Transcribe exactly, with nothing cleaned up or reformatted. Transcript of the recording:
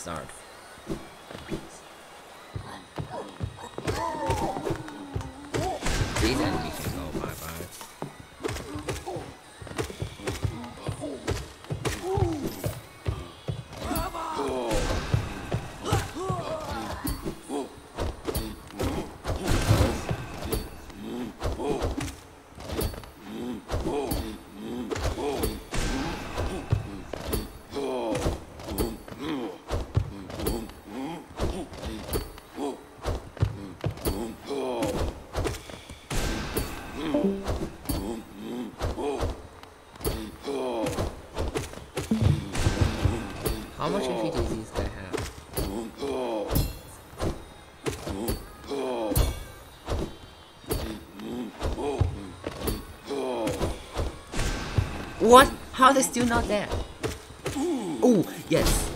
start. These enemies can go bye bye. How much H P does this guy have? What? How are they still not there? Oh, yes.